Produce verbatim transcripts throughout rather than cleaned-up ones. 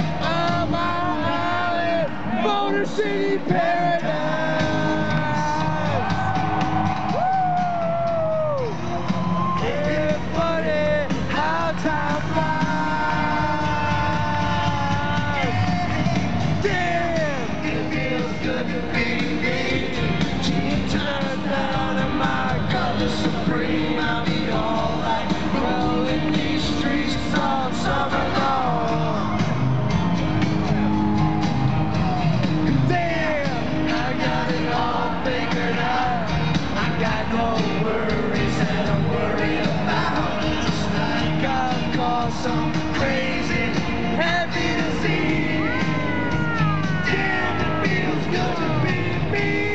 on my island, Motor City Paradise. Woo! It's funny how time flies. Damn, it feels good to be me. She turns down and my color supreme. I'll be alright rolling these streets all summer long. Damn, I got it all figured out. I got no worries that I'm worried about. Just like I've caught some crazy happy disease. Damn, it feels good to be me.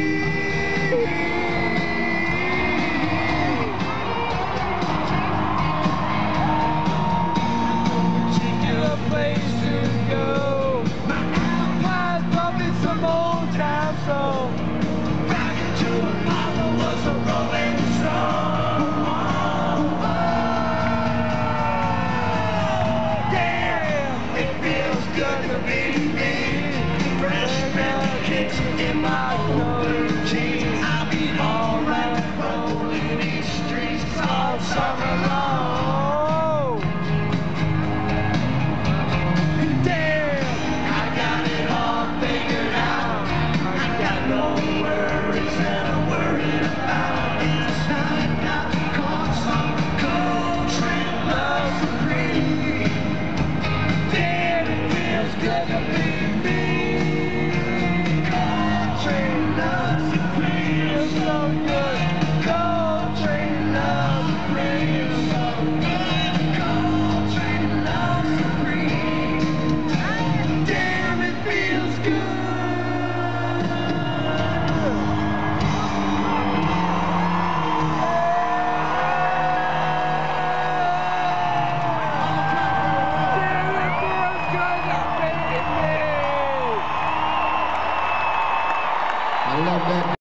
Particular place to go. My Alpine's bumping some old time song. Back into Apollo was a rolling stone. Damn, it feels good to be me. Fresh metal kicks in my colored jeans. I'll be alright rolling these streets all summer long. Damn, I got it all figured out. I got no worries that I'm worried about. It's like I caught some cold train love supreme. Damn, it feels good to be me. Cold train love supreme, so good. Cold train love supreme, so good. Cold train love supreme. Damn, it feels good. I love that.